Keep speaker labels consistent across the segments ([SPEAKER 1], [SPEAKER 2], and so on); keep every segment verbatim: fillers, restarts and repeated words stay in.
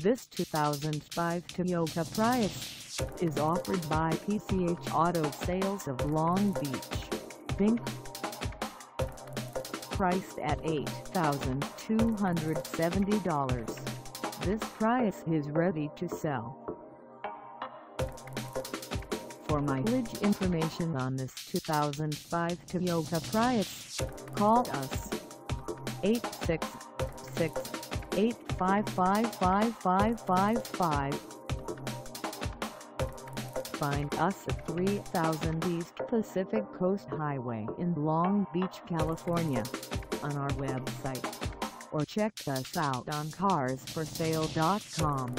[SPEAKER 1] This two thousand five Toyota Prius is offered by P C H Auto Sales of Long Beach, Incorporated. Priced at eight thousand two hundred seventy dollars, this Prius is ready to sell. For mileage information on this two thousand five Toyota Prius, call us eight six six, eight five five, five five five five. Find us at three thousand East Pacific Coast Highway in Long Beach, California, on our website, or check us out on cars for sale dot com.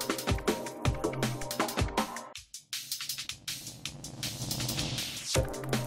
[SPEAKER 2] You